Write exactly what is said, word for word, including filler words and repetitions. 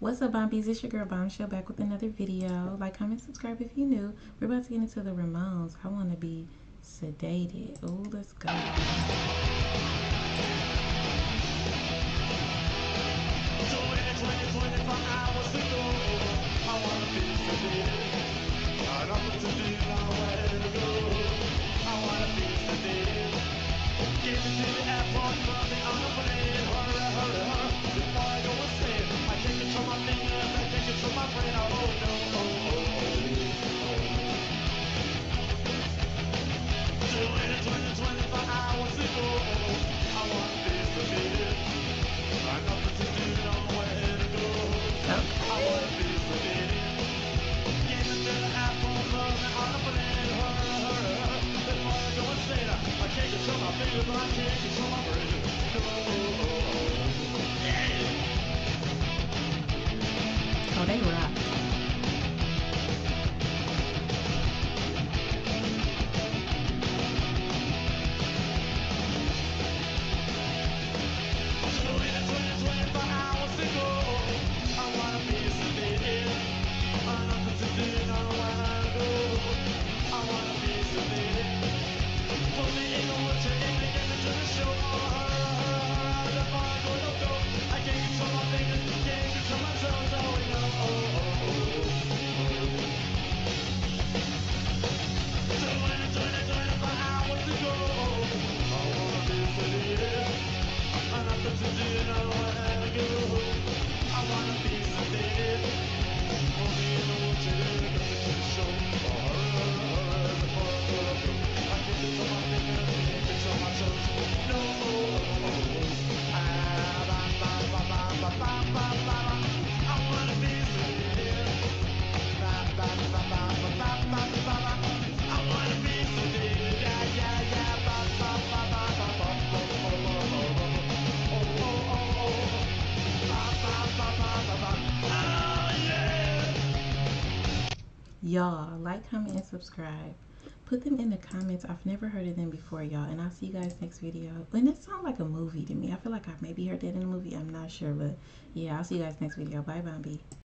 What's up, Bombies? It's your girl Bombshell back with another video. Like, comment, subscribe if you're new. We're about to get into the Ramones. I want to be sedated. Oh, let's go. Oh, they rock. Y'all, like, comment, and subscribe. Put them in the comments. I've never heard of them before, y'all. And I'll see you guys next video. And it sounds like a movie to me. I feel like I've maybe heard that in a movie. I'm not sure. But yeah, I'll see you guys next video. Bye, Bombi.